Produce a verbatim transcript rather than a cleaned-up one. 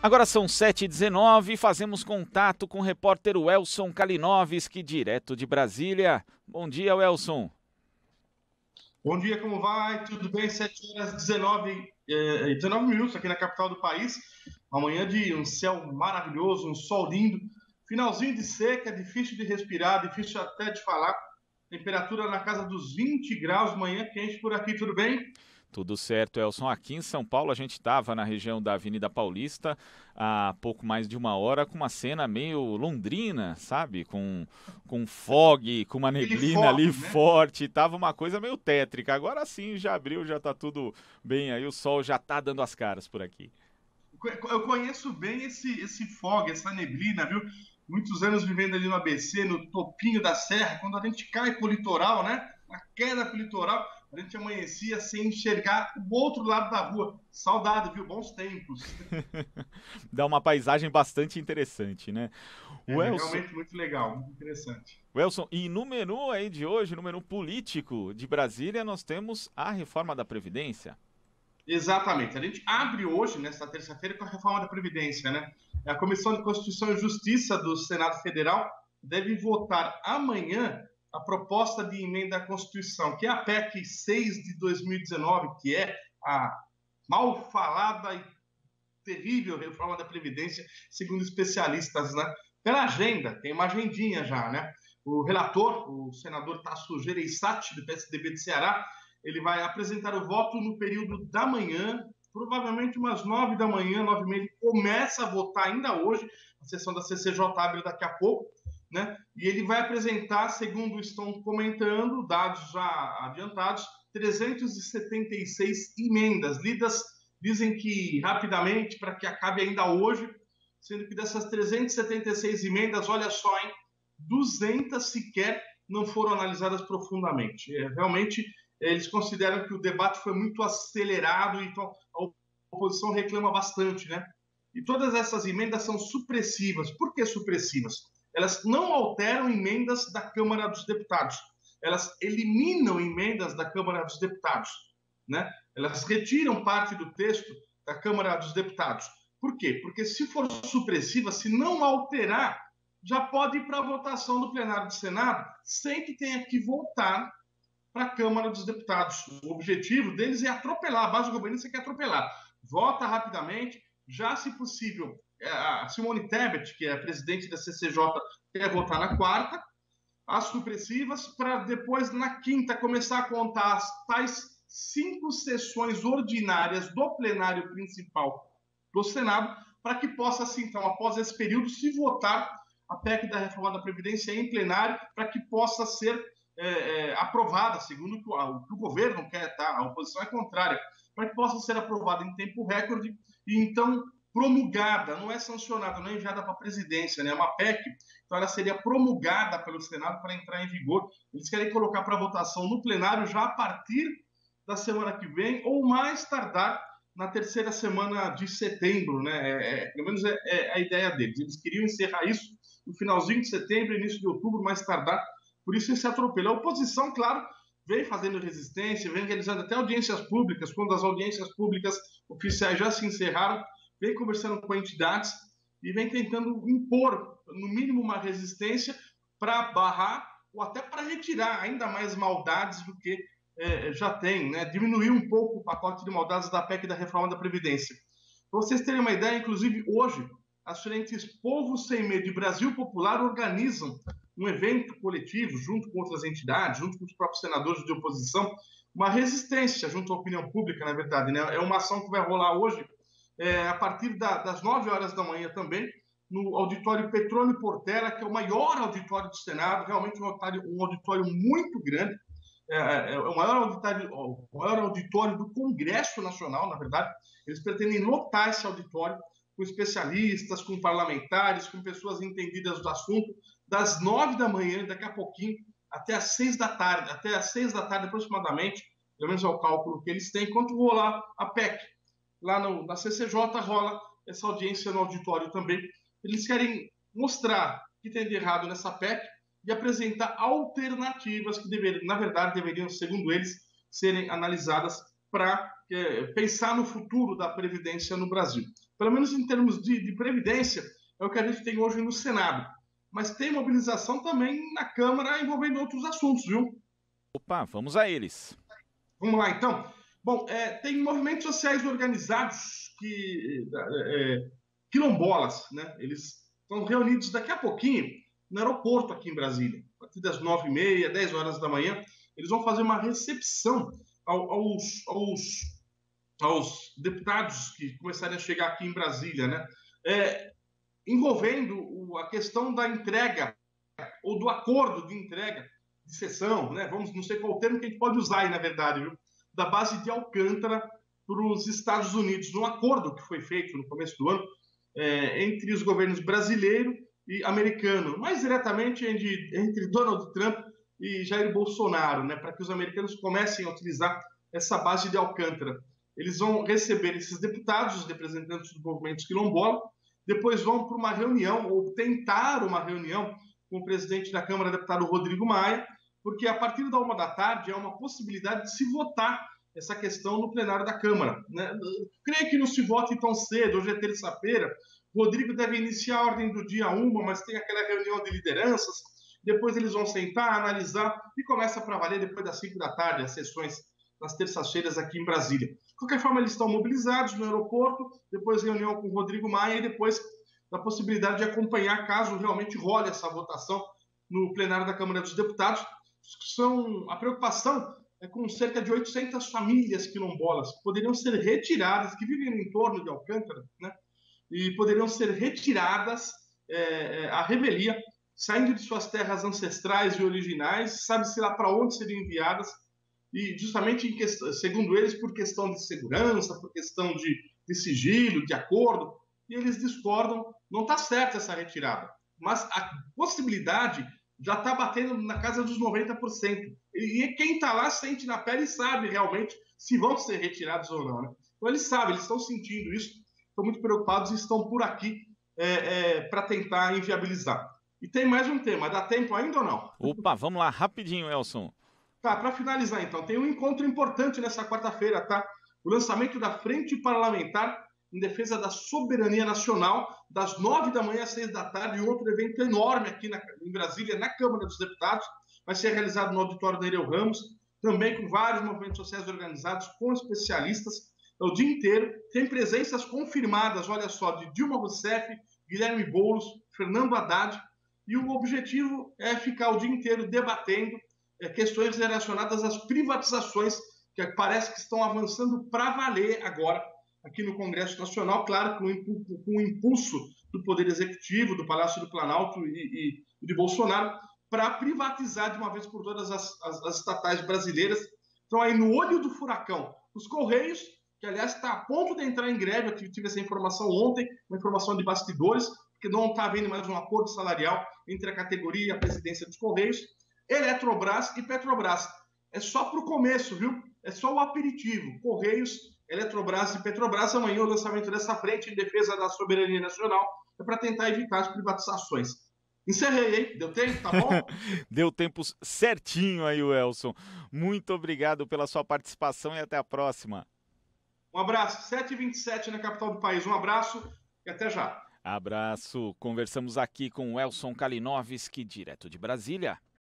Agora são sete e dezenove e fazemos contato com o repórter Welson Kalinowski, direto de Brasília. Bom dia, Welson. Bom dia, como vai? Tudo bem? sete horas e dezenove, eh, dezenove minutos aqui na capital do país. Amanhã de um céu maravilhoso, um sol lindo. Finalzinho de seca, difícil de respirar, difícil até de falar. Temperatura na casa dos vinte graus, manhã quente por aqui, tudo bem? Tudo certo, Elson. Aqui em São Paulo a gente estava na região da Avenida Paulista há pouco mais de uma hora com uma cena meio londrina, sabe? Com, com fog, com uma neblina ali Aquele fog, né? forte. Tava uma coisa meio tétrica. Agora sim, já abriu, já tá tudo bem aí. O sol já tá dando as caras por aqui. Eu conheço bem esse, esse fog, essa neblina, viu? Muitos anos vivendo ali no A B C, no topinho da serra, quando a gente cai pro litoral, né? Na queda pro litoral, a gente amanhecia sem enxergar o outro lado da rua. Saudade, viu? Bons tempos. Dá uma paisagem bastante interessante, né? É O Elson, realmente muito legal, muito interessante. Elson, e no menu aí de hoje, no menu político de Brasília, nós temos a reforma da Previdência. Exatamente. A gente abre hoje, nesta terça-feira, com a reforma da Previdência, né? A Comissão de Constituição e Justiça do Senado Federal deve votar amanhã a proposta de emenda à Constituição, que é a P E C seis de dois mil e dezenove, que é a mal falada e terrível reforma da Previdência, segundo especialistas, né? Pela agenda, tem uma agendinha já, né? O relator, o senador Tasso Gereissati, do P S D B de Ceará, ele vai apresentar o voto no período da manhã, provavelmente umas nove da manhã, nove e meia, ele começa a votar ainda hoje, a sessão da C C J abre daqui a pouco, né? E ele vai apresentar, segundo estão comentando, dados já adiantados, trezentas e setenta e seis emendas, lidas, dizem que rapidamente, para que acabe ainda hoje, sendo que dessas trezentas e setenta e seis emendas, olha só, hein, duzentas sequer não foram analisadas profundamente. É, realmente, eles consideram que o debate foi muito acelerado, então a oposição reclama bastante, né? E todas essas emendas são supressivas. Por que supressivas? Elas não alteram emendas da Câmara dos Deputados. Elas eliminam emendas da Câmara dos Deputados, né? Elas retiram parte do texto da Câmara dos Deputados. Por quê? Porque se for supressiva, se não alterar, já pode ir para a votação do plenário do Senado sem que tenha que voltar para a Câmara dos Deputados. O objetivo deles é atropelar, a base governista quer atropelar. Vota rapidamente, já se possível, a Simone Tebet, que é a presidente da C C J, quer votar na quarta, as supressivas, para depois, na quinta, começar a contar as tais cinco sessões ordinárias do plenário principal do Senado, para que possa, assim, então, após esse período, se votar a P E C da reforma da Previdência em plenário, para que possa ser É, é, aprovada, segundo o que, o que o governo quer, tá? A oposição é contrária, para que possa ser aprovada em tempo recorde e então promulgada, não é sancionada, não é enviada para a presidência, né? É uma P E C, então ela seria promulgada pelo Senado para entrar em vigor. Eles querem colocar para votação no plenário já a partir da semana que vem, ou mais tardar na terceira semana de setembro, né? É, é, pelo menos é, é a ideia deles. Eles queriam encerrar isso no finalzinho de setembro, início de outubro, mais tardar. Por isso esse atropelo. A oposição, claro, vem fazendo resistência, vem realizando até audiências públicas, quando as audiências públicas oficiais já se encerraram, vem conversando com entidades e vem tentando impor, no mínimo, uma resistência para barrar ou até para retirar ainda mais maldades do que é, já tem, né? Diminuir um pouco o pacote de maldades da P E C da reforma da Previdência. Para vocês terem uma ideia, inclusive hoje, as frentes Povo Sem Medo e Brasil Popular organizam um evento coletivo, junto com outras entidades, junto com os próprios senadores de oposição, uma resistência junto à opinião pública, na verdade, né? É uma ação que vai rolar hoje, é, a partir da, das nove horas da manhã também, no auditório Petrônio Portela, que é o maior auditório do Senado, realmente um auditório, um auditório muito grande, é, é o maior auditório, o maior auditório do Congresso Nacional, na verdade. Eles pretendem lotar esse auditório com especialistas, com parlamentares, com pessoas entendidas do assunto, das nove da manhã, daqui a pouquinho, até às seis da tarde, até às seis da tarde aproximadamente, pelo menos é o cálculo que eles têm, enquanto rolar a P E C. Lá no, na C C J rola essa audiência no auditório também. Eles querem mostrar o que tem de errado nessa P E C e apresentar alternativas que, dever, na verdade, deveriam, segundo eles, serem analisadas para é, pensar no futuro da Previdência no Brasil. Pelo menos em termos de, de Previdência, é o que a gente tem hoje no Senado. Mas tem mobilização também na Câmara envolvendo outros assuntos, viu? Opa, vamos a eles. Vamos lá, então. Bom, é, tem movimentos sociais organizados que é, é, quilombolas, né? Eles estão reunidos daqui a pouquinho no aeroporto aqui em Brasília. A partir das nove e meia, dez horas da manhã, eles vão fazer uma recepção ao, aos, aos, aos deputados que começarem a chegar aqui em Brasília, né? É, envolvendo a questão da entrega ou do acordo de entrega de sessão, né? Vamos, não sei qual o termo que a gente pode usar aí, na verdade, viu? Da base de Alcântara para os Estados Unidos, num acordo que foi feito no começo do ano é, entre os governos brasileiro e americano, mais diretamente entre, entre Donald Trump e Jair Bolsonaro, né? Para que os americanos comecem a utilizar essa base de Alcântara. Eles vão receber esses deputados, os representantes dos movimentos quilombola, depois vão para uma reunião, ou tentar uma reunião com o presidente da Câmara, deputado Rodrigo Maia, porque a partir da uma da tarde há uma possibilidade de se votar essa questão no plenário da Câmara. Né? Creio que não se vote tão cedo, hoje é terça-feira, o Rodrigo deve iniciar a ordem do dia uma, mas tem aquela reunião de lideranças, depois eles vão sentar, analisar, e começa para valer depois das cinco da tarde, as sessões nas terças-feiras aqui em Brasília. De qualquer forma, eles estão mobilizados no aeroporto, depois reunião com o Rodrigo Maia e depois da possibilidade de acompanhar, caso realmente role essa votação no plenário da Câmara dos Deputados. São, a preocupação é com cerca de oitocentas famílias quilombolas que poderiam ser retiradas, que vivem no entorno de Alcântara, né? E poderiam ser retiradas é, à revelia, saindo de suas terras ancestrais e originais, sabe-se lá para onde seriam enviadas, e justamente, em questão, segundo eles, por questão de segurança, por questão de, de sigilo, de acordo, e eles discordam, não está certa essa retirada, mas a possibilidade já está batendo na casa dos noventa por cento, e quem está lá sente na pele e sabe realmente se vão ser retirados ou não, né? Então eles sabem, eles estão sentindo isso, estão muito preocupados e estão por aqui é, é, para tentar inviabilizar. E tem mais um tema, dá tempo ainda ou não? Opa, vamos lá, rapidinho, Elson. Tá, para finalizar então, tem um encontro importante nessa quarta-feira, tá? O lançamento da Frente Parlamentar em Defesa da Soberania Nacional, das nove da manhã às seis da tarde, e outro evento enorme aqui na, em Brasília, na Câmara dos Deputados, vai ser realizado no auditório da Nereu Ramos, também com vários movimentos sociais organizados, com especialistas, é o dia inteiro, tem presenças confirmadas, olha só, de Dilma Rousseff, Guilherme Boulos, Fernando Haddad, e o objetivo é ficar o dia inteiro debatendo é, questões relacionadas às privatizações, que parece que estão avançando para valer agora aqui no Congresso Nacional, claro, com o impulso do Poder Executivo, do Palácio do Planalto e, e de Bolsonaro, para privatizar de uma vez por todas as, as, as estatais brasileiras. Então, aí no olho do furacão, os Correios, que aliás está a ponto de entrar em greve, eu tive essa informação ontem, uma informação de bastidores, porque não está havendo mais um acordo salarial entre a categoria e a presidência dos Correios, Eletrobras e Petrobras. É só para o começo, viu? É só o aperitivo. Correios, Eletrobras e Petrobras, amanhã o lançamento dessa frente em defesa da soberania nacional é para tentar evitar as privatizações. Encerrei, hein? Deu tempo? Tá bom? Deu tempo certinho aí, o Elson. Muito obrigado pela sua participação e até a próxima. Um abraço. sete e vinte e sete na capital do país. Um abraço e até já. Abraço. Conversamos aqui com o Elson Kalinowski, direto de Brasília.